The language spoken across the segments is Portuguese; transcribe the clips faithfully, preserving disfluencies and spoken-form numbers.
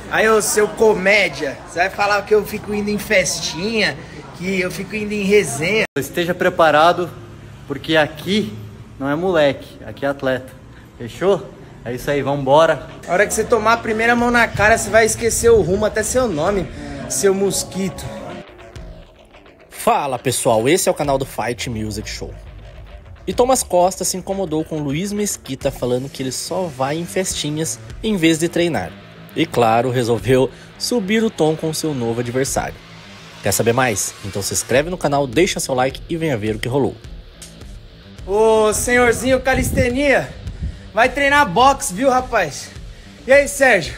Aí, ô seu comédia, você vai falar que eu fico indo em festinha, que eu fico indo em resenha. Esteja preparado, porque aqui não é moleque, aqui é atleta. Fechou? É isso aí, vambora. A hora que você tomar a primeira mão na cara, você vai esquecer o rumo, até seu nome, seu mosquito. Fala pessoal, esse é o canal do Fight Music Show. E Thomas Costa se incomodou com Luiz Mesquita falando que ele só vai em festinhas em vez de treinar. E claro, resolveu subir o tom com seu novo adversário. Quer saber mais? Então se inscreve no canal, deixa seu like e venha ver o que rolou. Ô senhorzinho calistenia, vai treinar boxe, viu rapaz? E aí Sérgio?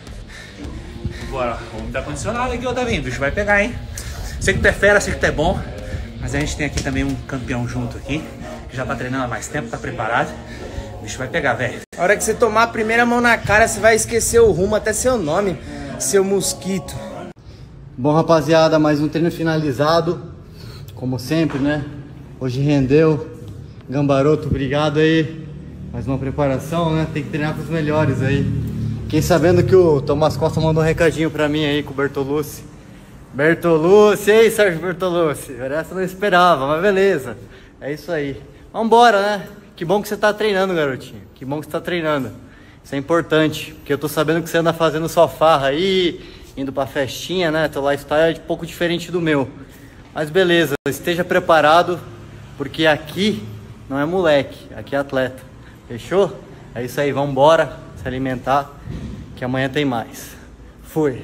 Bora, o homem tá condicionado aqui, Otavinho, o bicho vai pegar, hein? Sei que tu é fera, sei que tu é bom, mas a gente tem aqui também um campeão junto aqui, que já tá treinando há mais tempo, tá preparado. O bicho vai pegar, velho. A hora que você tomar a primeira mão na cara, você vai esquecer o rumo, até seu nome, seu mosquito. Bom, rapaziada, mais um treino finalizado, como sempre, né? Hoje rendeu. Gambaroto, obrigado aí. Mais uma preparação, né? Tem que treinar com os melhores aí. Fiquei sabendo que o Thomas Costa mandou um recadinho pra mim aí com o Bertolucci. Bertolucci, ei Sérgio Bertolucci. Essa eu não esperava, mas beleza. É isso aí. Vambora, né? Que bom que você tá treinando, garotinho. Que bom que você tá treinando. Isso é importante, porque eu tô sabendo que você anda fazendo sua farra aí, indo pra festinha, né? Teu lifestyle é um pouco diferente do meu. Mas beleza, esteja preparado, porque aqui não é moleque, aqui é atleta. Fechou? É isso aí, vambora se alimentar, que amanhã tem mais. Fui.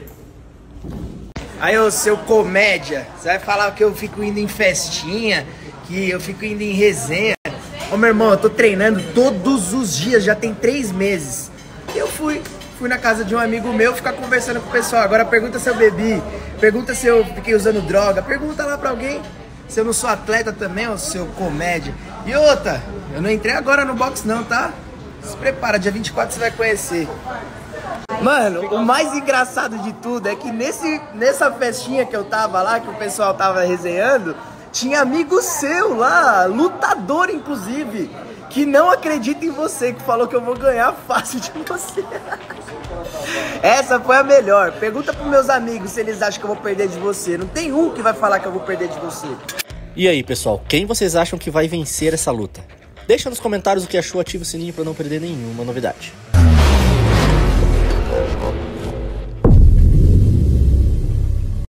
Aí, ô seu comédia, você vai falar que eu fico indo em festinha, que eu fico indo em resenha. Ô meu irmão, eu tô treinando todos os dias, já tem três meses. E eu fui, fui na casa de um amigo meu ficar conversando com o pessoal. Agora pergunta se eu bebi, pergunta se eu fiquei usando droga, pergunta lá pra alguém se eu não sou atleta também, ô seu comédia. E outra, eu não entrei agora no box não, tá? Se prepara, dia vinte e quatro você vai conhecer. Mano, o mais engraçado de tudo é que nesse, nessa festinha que eu tava lá, que o pessoal tava resenhando, tinha amigo seu lá, lutador inclusive, que não acredita em você, que falou que eu vou ganhar fácil de você. Essa foi a melhor. Pergunta pros meus amigos se eles acham que eu vou perder de você. Não tem um que vai falar que eu vou perder de você. E aí pessoal, quem vocês acham que vai vencer essa luta? Deixa nos comentários o que achou, ativa o sininho para não perder nenhuma novidade.